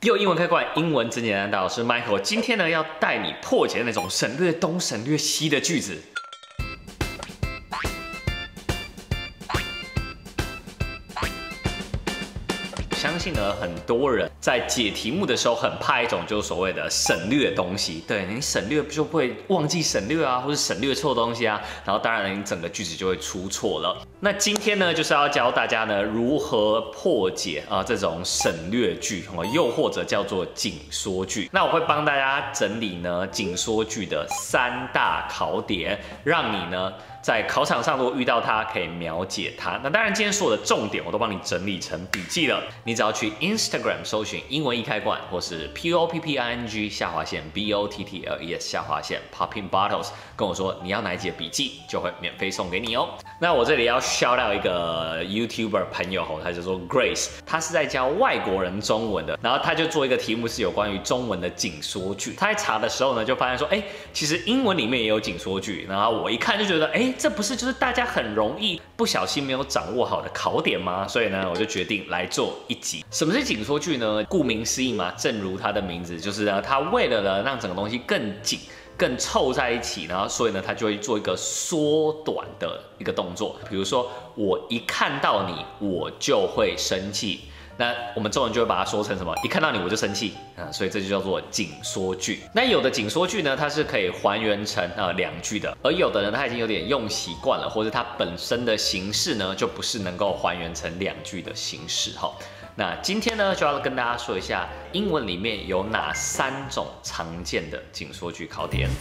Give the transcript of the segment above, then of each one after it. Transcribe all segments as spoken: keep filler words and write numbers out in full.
又英文开罐，英文真简单，大家好，我是 Michael。今天呢，要带你破解那种省略东、省略西的句子。相信呢，很多人在解题目的时候很怕一种就是所谓的省略东西。对，你省略就会忘记省略啊，或者省略错东西啊，然后当然你整个句子就会出错了。那今天呢，就是要教大家呢如何破解啊、呃、这种省略句，又或者叫做紧缩句。那我会帮大家整理呢紧缩句的三大考点，让你呢在考场上如果遇到它，可以秒解它。那当然，今天所有的重点我都帮你整理成笔记了。你只要去 Instagram 搜寻英文易开罐，或是 P O P P I N G 下划线 B O T T L E S 下划线 Popping Bottles， 跟我说你要哪一节笔记，就会免费送给你哦。那我这里要 shout out 一个 YouTuber 朋友吼，他就说 Grace， 他是在教外国人中文的，然后他就做一个题目是有关于中文的紧缩句。他在查的时候呢，就发现说，哎、欸，其实英文里面也有紧缩句。然后我一看就觉得，哎、欸，这不是就是大家很容易不小心没有掌握好的考点吗？所以呢，我就决定来做一集。什么是紧缩句呢？顾名思义嘛，正如它的名字，就是呢，它为了呢让整个东西更紧、更凑在一起，然后所以呢，它就会做一个缩短的一个动作。比如说，我一看到你，我就会生气。那我们中文就会把它说成什么？一看到你我就生气啊，所以这就叫做紧缩句。那有的紧缩句呢，它是可以还原成呃两句的，而有的呢，它已经有点用习惯了，或者它本身的形式呢，就不是能够还原成两句的形式哈。那今天呢，就要跟大家说一下英文里面有哪三种常见的紧缩句考点。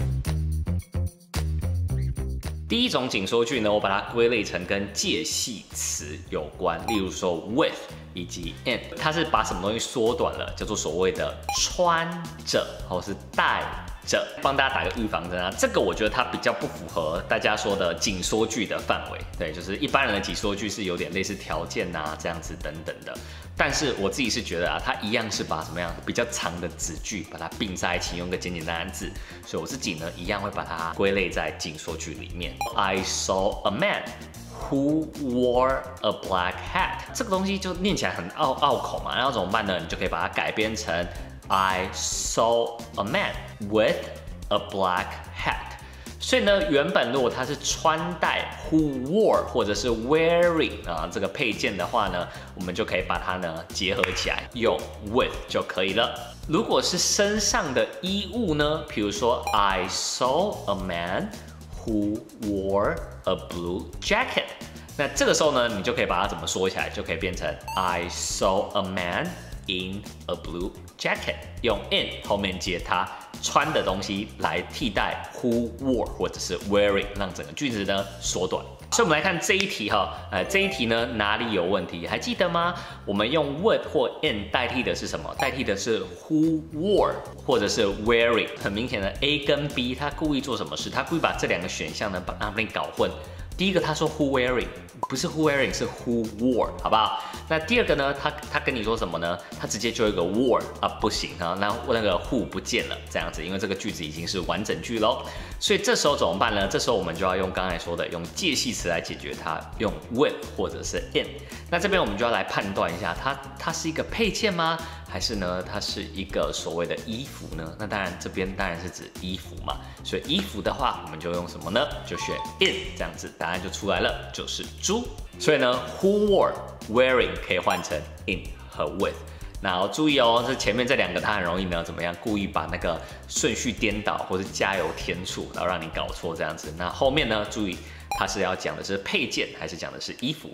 第一种紧缩句呢，我把它归类成跟介系词有关，例如说 with 以及 in， 它是把什么东西缩短了，叫做所谓的穿着或是带着。帮大家打个预防针啊，这个我觉得它比较不符合大家说的紧缩句的范围。对，就是一般人的紧缩句是有点类似条件啊这样子等等的。但是我自己是觉得啊，它一样是把什么样比较长的子句把它并在一起，用个简简单单字，所以我自己呢一样会把它归类在紧缩句里面。I saw a man who wore a black hat， 这个东西就念起来很拗拗口嘛，然后怎么办呢？你就可以把它改编成 I saw a man with a black hat。所以呢，原本如果它是穿戴 who wore 或者是 wearing 啊这个配件的话呢，我们就可以把它呢结合起来，用 with 就可以了。如果是身上的衣物呢，比如说 I saw a man who wore a blue jacket， 那这个时候呢，你就可以把它怎么说起来，就可以变成 I saw a man in a blue jacket， 用 in 后面接它穿的东西来替代 who wore 或者是 wearing， 让整个句子呢缩短。所以我们来看这一题哈，呃，这一题呢哪里有问题？还记得吗？我们用 would 或 in 代替的是什么？代替的是 who wore 或者是 wearing。很明显的 A 跟 B， 他故意做什么事？他故意把这两个选项呢把它们搞混。第一个他说 who wearing， 不是 who wearing， 是 who wore， 好不好？那第二个呢，他他跟你说什么呢？他直接就一个 wore 啊，不行啊，那那个 who 不见了，这样子，因为这个句子已经是完整句喽。所以这时候怎么办呢？这时候我们就要用刚才说的，用介系词来解决它，用 with 或者是 in。那这边我们就要来判断一下，它它是一个配件吗？还是呢，它是一个所谓的衣服呢？那当然，这边当然是指衣服嘛。所以衣服的话，我们就用什么呢？就选 in， 这样子答案就出来了，就是猪。所以呢 ，who wore wearing 可以换成 in 和 with。那要注意哦，这前面这两个它很容易呢怎么样？故意把那个顺序颠倒，或是加油添醋，然后让你搞错这样子。那后面呢，注意它是要讲的是配件，还是讲的是衣服？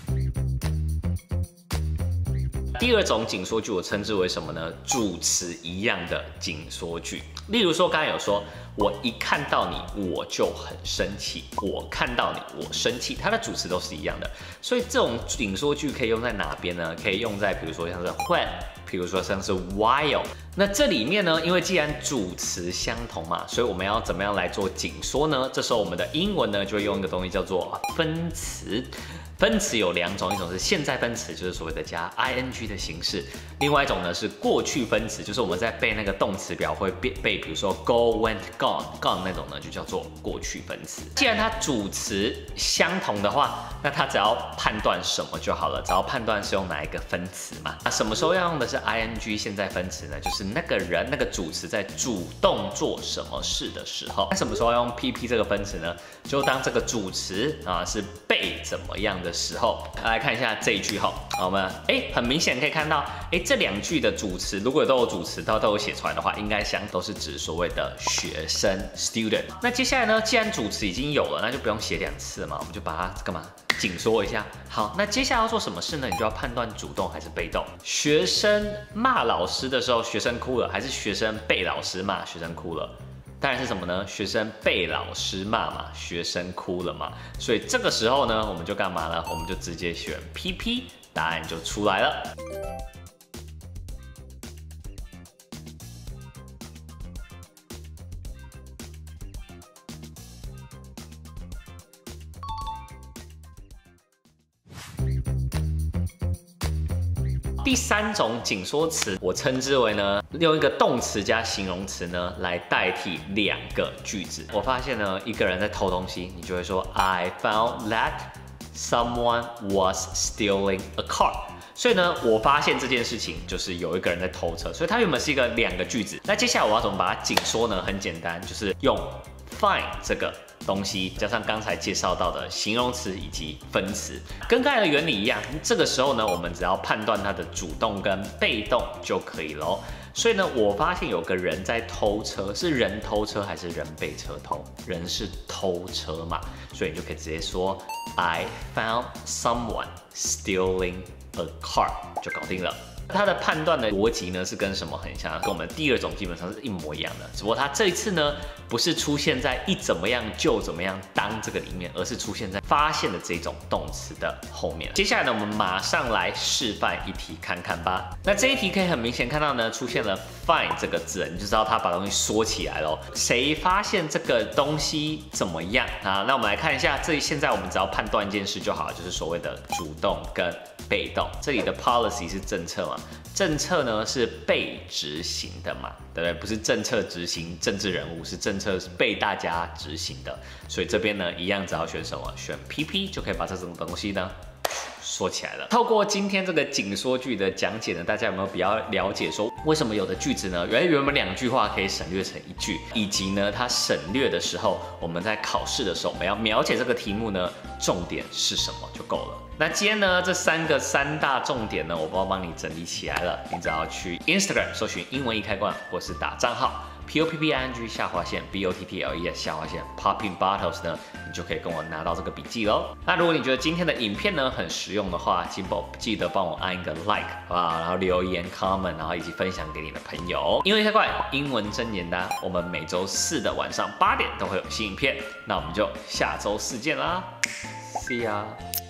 第二种紧缩句我称之为什么呢？主词一样的紧缩句。例如说，刚才有说，我一看到你我就很生气，我看到你我生气，它的主词都是一样的。所以这种紧缩句可以用在哪边呢？可以用在比如说像是 when， 比如说像是 while。那这里面呢，因为既然主词相同嘛，所以我们要怎么样来做紧缩呢？这时候我们的英文呢就会用一个东西叫做分词。 分词有两种，一种是现在分词，就是所谓的加 ing 的形式；另外一种呢是过去分词，就是我们在背那个动词表会背背，比如说 go、went、gone、gone 那种呢，就叫做过去分词。既然它主词相同的话，那它只要判断什么就好了，只要判断是用哪一个分词嘛。那什么时候要用的是 ing 现在分词呢？就是那个人那个主词在主动做什么事的时候。那什么时候要用 pp 这个分词呢？就当这个主词啊是被怎么样的时候。来看一下这一句哈，我们哎很明显可以看到，哎这两句的主词如果都有主词，都都有写出来的话，应该相都是指所谓的学生 student。那接下来呢，既然主词已经有了，那就不用写两次嘛，我们就把它干嘛？紧缩一下。好，那接下来要做什么事呢？你就要判断主动还是被动。学生骂老师的时候，学生哭了，还是学生被老师骂，学生哭了？当然是什么呢？学生被老师骂嘛，学生哭了嘛。所以这个时候呢，我们就干嘛呢？我们就直接选 P P， 答案就出来了。第三种紧缩词，我称之为呢，用一个动词加形容词呢来代替两个句子。我发现呢，一个人在偷东西，你就会说 I found that someone was stealing a car。所以呢，我发现这件事情就是有一个人在偷车，所以它原本是一个两个句子。那接下来我要怎么把它紧缩呢？很简单，就是用 find 这个东西加上刚才介绍到的形容词以及分词，跟刚才的原理一样。这个时候呢，我们只要判断它的主动跟被动就可以咯。所以呢，我发现有个人在偷车，是人偷车还是人被车偷？人是偷车嘛，所以你就可以直接说 I found someone stealing a car 就搞定了。它的判断的逻辑呢是跟什么很像？跟我们第二种基本上是一模一样的，只不过它这一次呢不是出现在一怎么样就怎么样当这个里面，而是出现在发现的这种动词的后面。接下来呢，我们马上来示范一题看看吧。那这一题可以很明显看到呢，出现了 find 这个字，你就知道它把东西缩起来咯。谁发现这个东西怎么样啊？那我们来看一下，这里现在我们只要判断一件事就好了，就是所谓的主动跟被动。这里的 policy 是政策嘛？政策呢是被执行的嘛，对不对？不是政策执行政治人物，是政策是被大家执行的。所以这边呢，一样只要选什么，选 P P 就可以把这种东西呢缩起来了。透过今天这个紧缩句的讲解呢，大家有没有比较了解说为什么有的句子呢，原来原本两句话可以省略成一句，以及呢它省略的时候，我们在考试的时候我们要描写这个题目呢，重点是什么就够了。那今天呢，这三个三大重点呢，我帮帮你整理起来了。你只要去 Instagram 搜寻英文易开罐，或是打账号 P O P P I N G 下划线 B O T T L E S 下划线 Popping Bottles 呢，你就可以跟我拿到这个笔记喽。那如果你觉得今天的影片呢很实用的话，记不记得帮我按一个 like 好不好？然后留言 comment， 然后以及分享给你的朋友。英文易开罐，英文真简单。我们每周四的晚上八点都会有新影片，那我们就下周四见啦 ，See ya。